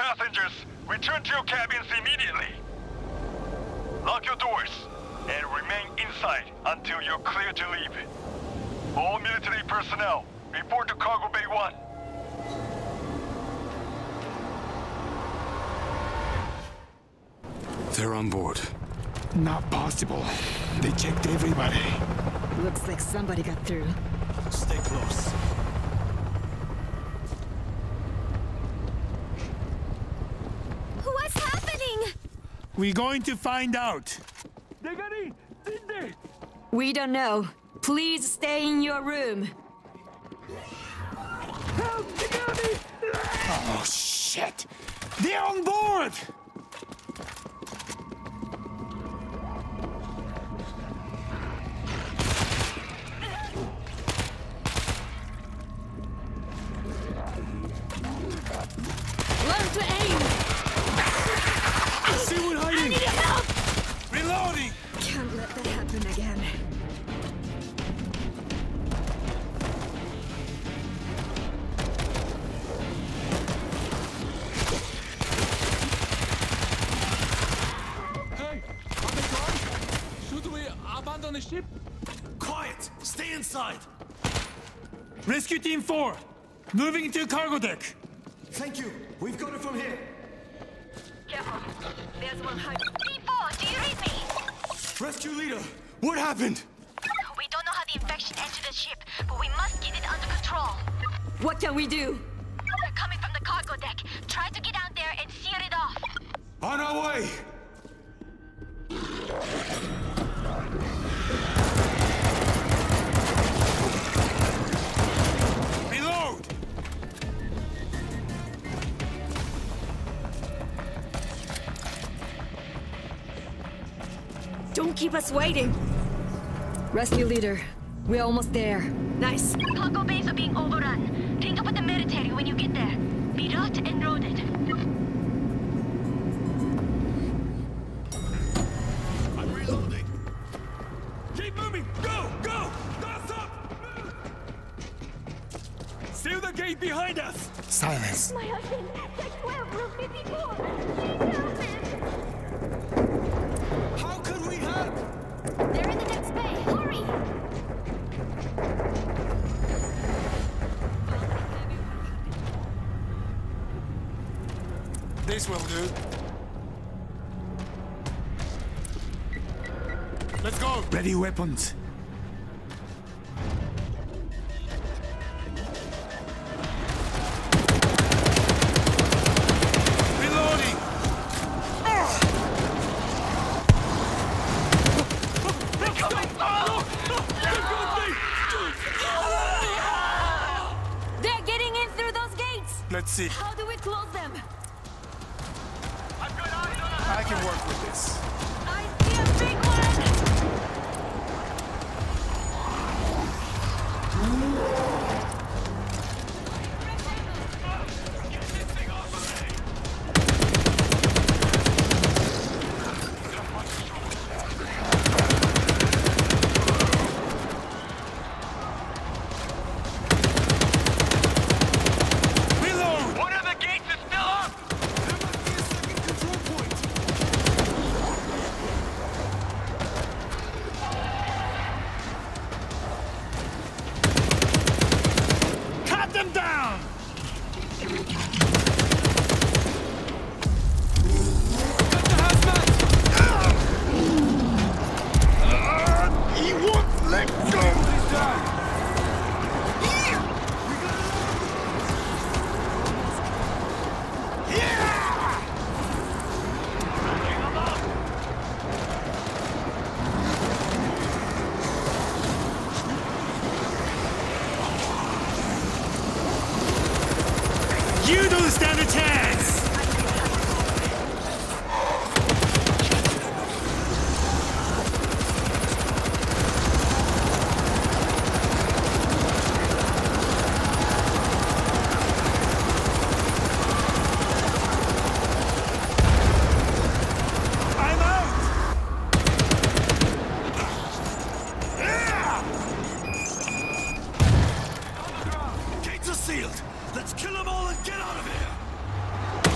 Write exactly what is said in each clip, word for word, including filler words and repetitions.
passengers, return to your cabins immediately. Lock your doors and remain inside until you're clear to leave. All military personnel, report to Cargo Bay one. They're on board. Not possible. They checked everybody. Looks like somebody got through. Stay close. What's happening? We're going to find out. We don't know. Please stay in your room. Oh, shit! They're on board! Learn to aim! See one hiding! I need your help! Reloading! Can't let that happen again. Hey! Are they gone? Should we abandon the ship? Quiet! Stay inside! Rescue Team four! Moving to cargo deck! Thank you. We've got it from here. Careful. There's one hiding. Team four, do you read me? Rescue leader, what happened? We don't know how the infection entered the ship, but we must get it under control. What can we do? They're coming from the cargo deck. Try to get out there and sear it off. On our way! Reload! Don't keep us waiting. Rescue leader, we're almost there. Nice. Cargo bays are being overrun. Think up with the military when you get there. Be rot and loaded. I'm reloading. Keep moving! Go! Go! Don't stop! Seal the gate behind us! Silence. My husband! Check twelve, room fifty-four! Please help him! How could we help? They're in the next bay! Hurry! This will do. Let's go! Ready weapons. Reloading! They're getting in through those gates! Let's see. How do we close them? I can work with this. I see a big one! Reload! One of the gates is still up! There must be a second control point. Cut them down! Cut the hazmat! He won't let go! You don't stand a chance! I'm out! Gates are sealed! Let's kill them all and get out of here!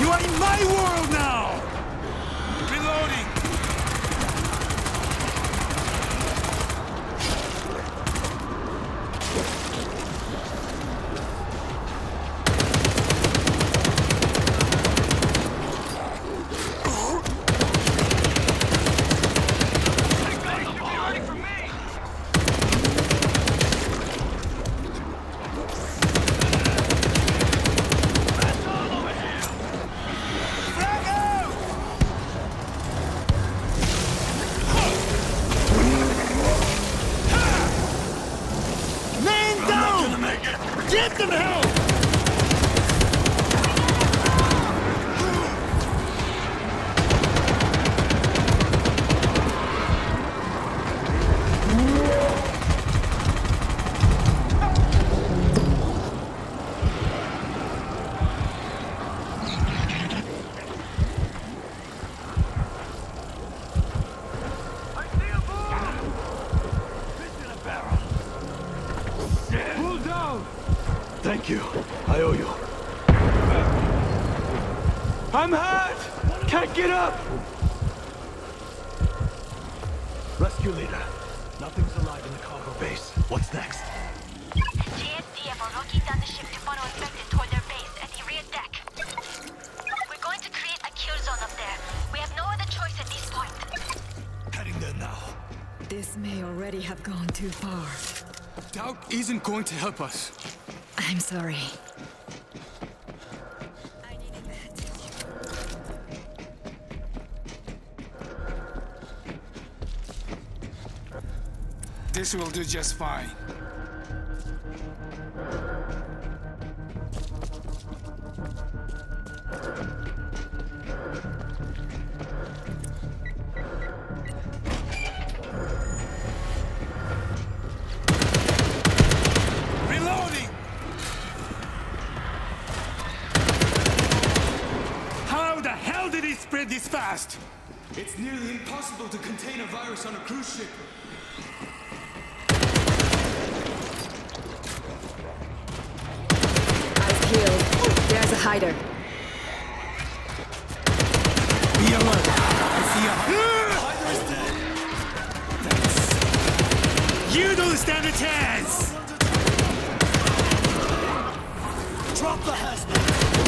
You are in my world now! Reloading! Get them help! Thank you. I owe you. I'm hurt! Can't get up! Rescue leader. Nothing's alive in the cargo base. What's next? G S D F are locking down the ship to follow infected toward their base at the rear deck. We're going to create a kill zone up there. We have no other choice at this point. Heading there now. This may already have gone too far. Doubt isn't going to help us. I'm sorry. I need a med. This will do just fine. Spread this fast! It's nearly impossible to contain a virus on a cruise ship. Eyes peeled. There's a hider. Be alert! I see a hider! You don't stand a chance! Drop the hazmat!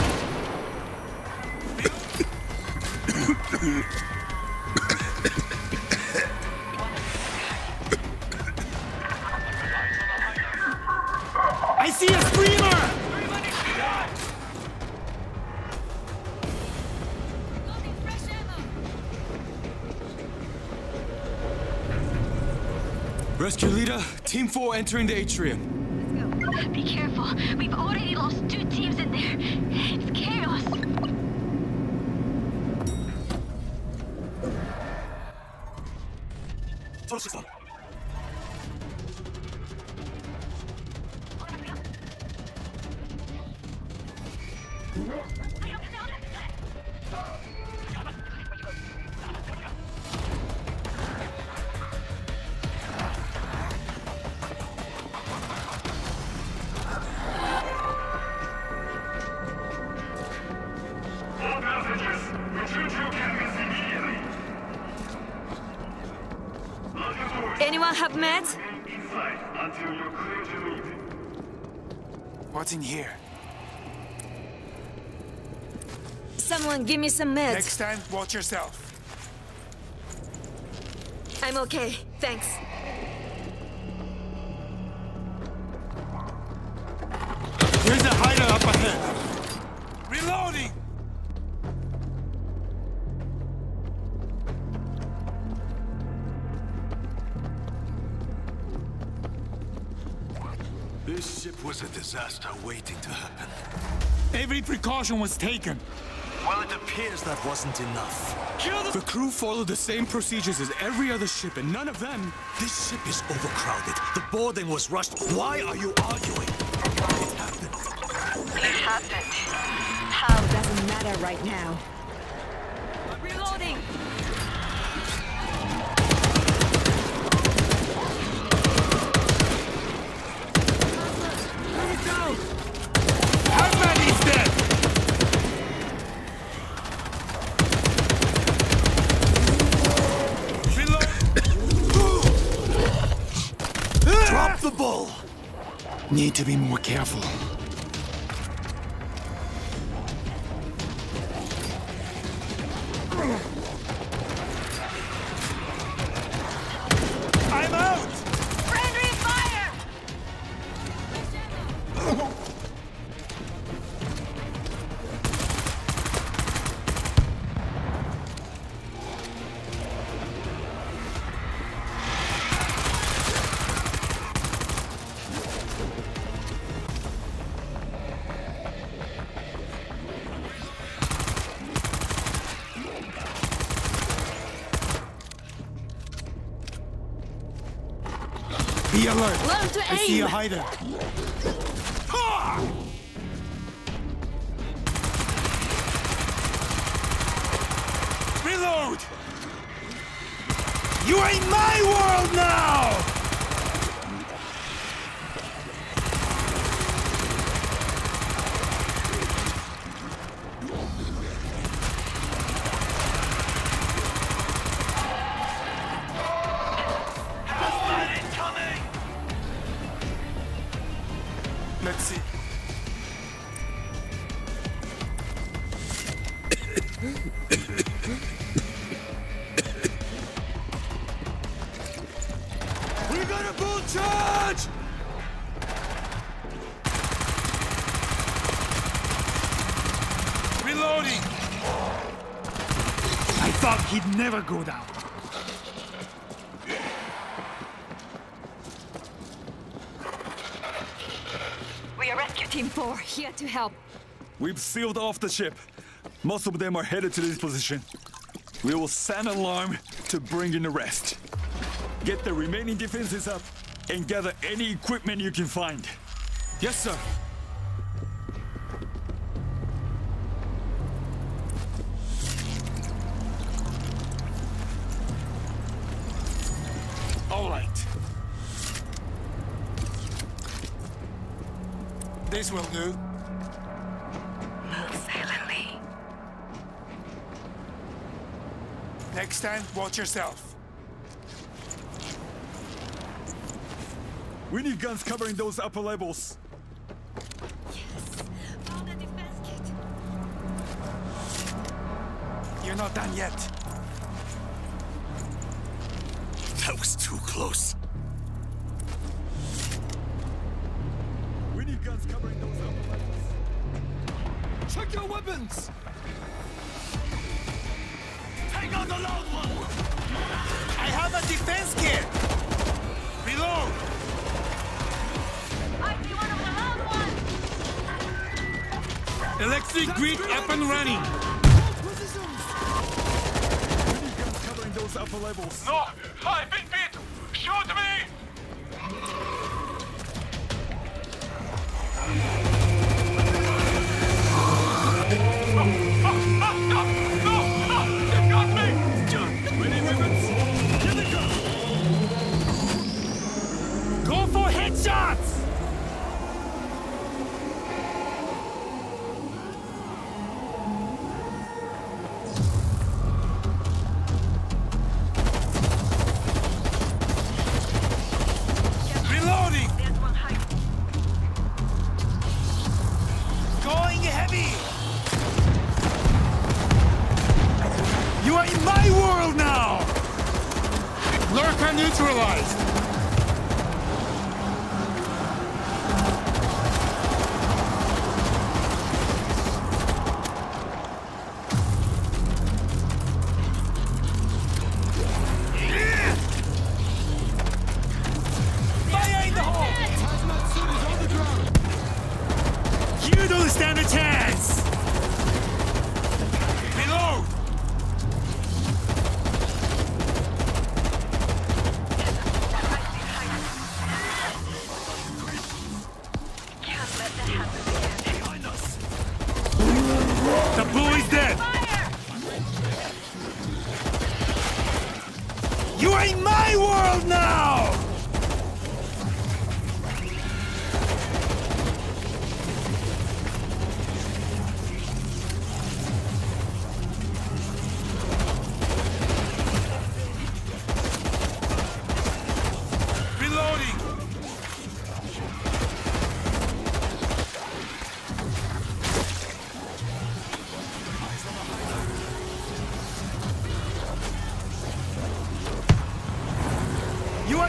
I see a screamer! Rescue leader, Team four entering the atrium. Let's go. Be careful. We've already lost two teams in there. It's chaos. All passengers, return to your cabins immediately. Lock your doors. Anyone have meds? Remain inside until you're clear to leave. What's in here? Someone give me some meds. Next time, watch yourself. I'm okay, thanks. There's a hider up ahead. Reloading! This ship was a disaster waiting to happen. Every precaution was taken. Well, it appears that wasn't enough. The crew followed the same procedures as every other ship, and none of them... This ship is overcrowded. The boarding was rushed. Why are you arguing? It happened. It happened. How doesn't matter right now. Reloading! Need to be more careful. I'm out! Friendly fire! Be alert. Learn to I see a aim. hider. Ha! Reload! You are in my world now! Let's see. We got a bull charge! Reloading! I thought he'd never go down. We are Rescue Team four, here to help. We've sealed off the ship. Most of them are headed to this position. We will sound an alarm to bring in the rest. Get the remaining defenses up and gather any equipment you can find. Yes, sir. All right. This will do. Move silently. Next time, watch yourself. We need guns covering those upper levels. Yes. Found a defense kit. You're not done yet. That was too close. We need guns covering those upper levels. Check your weapons! Take out the loud one! I have a defense kit! Reload! I see one of the loud ones! Electric grid up and running! We need guns covering those upper levels. No! I've been beat! Shoot me! Go for headshots! Reloading! There's one high. Going heavy! You are in my world now! Lurker neutralized! Fire in the hole! You don't stand a chance! Reload! Can't let that happen again. Behind us! The bull is dead! Fire! You are in my world now! Reloading!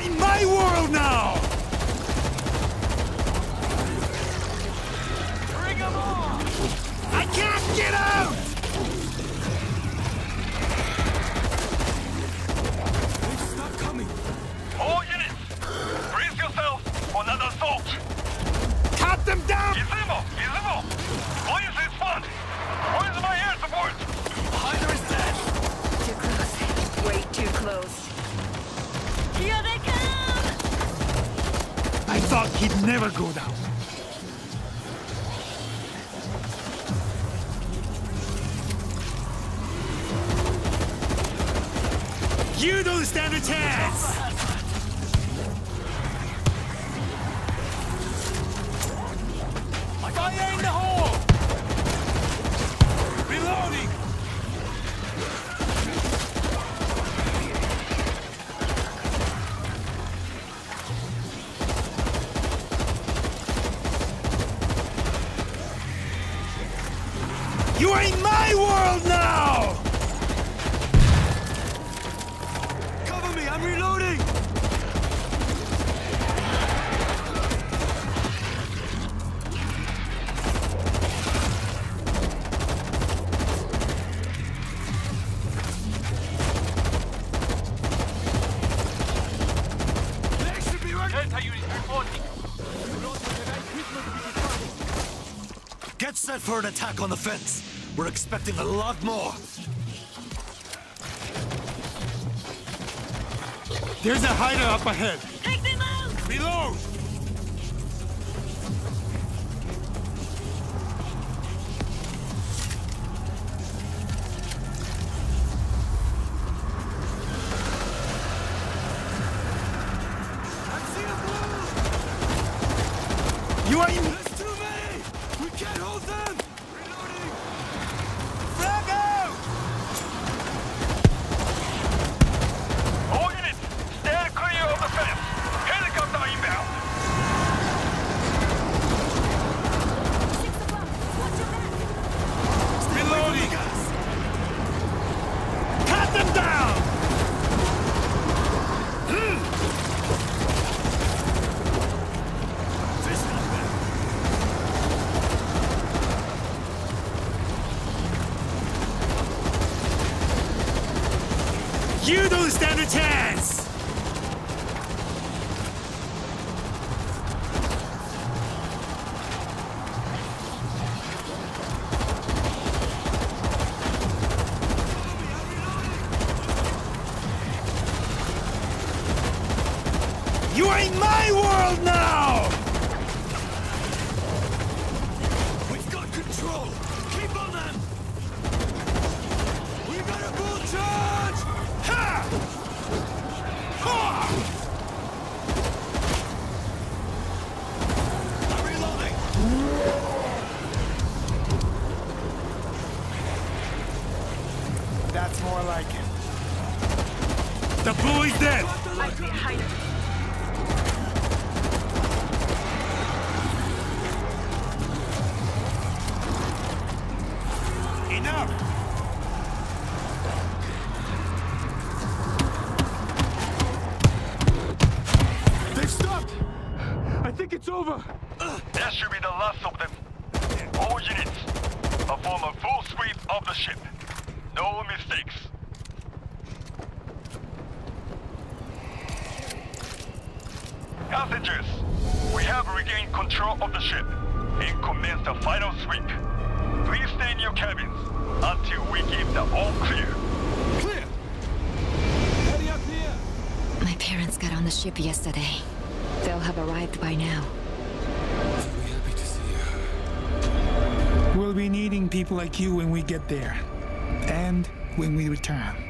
in my world now! Bring them on! I can't get out! Stop coming! All units, brace yourself for another assault! Cut them down! Izimo! Izimo! Please respond! Where's my air support? Hider is dead! Too close. Way too close. Here they come! I thought he'd never go down. You don't stand a chance! Fire in the hole! Reloading! You are in my world now! Cover me, I'm reloading! They should be ready! Delta unit reporting. Get set for an attack on the fence. We're expecting a lot more. There's a hider up ahead. Take them out! Reload! I've seen a move! You are in... There's too many! We can't hold them! Reloading! Frag out! All units, stand clear of the fence. Helicopter inbound. Six o'clock. Watch your back. Reloading! Cut them down! You don't stand a chance! You are in my world now! We've got control! Keep on them! We got a full charge! Ha! Ha! I'm reloading! That's more like it. The bully's dead! I see a hider. Enough! They've stopped! I think it's over! That should be the last of them. All units, perform a full sweep of the ship. No mistakes. Passengers, we have regained control of the ship and commenced the final sweep. Please stay in your cabins until we give the all clear. Clear! Ready up here! My parents got on the ship yesterday. They'll have arrived by now. Very happy to see you. We'll be needing people like you when we get there. And when we return.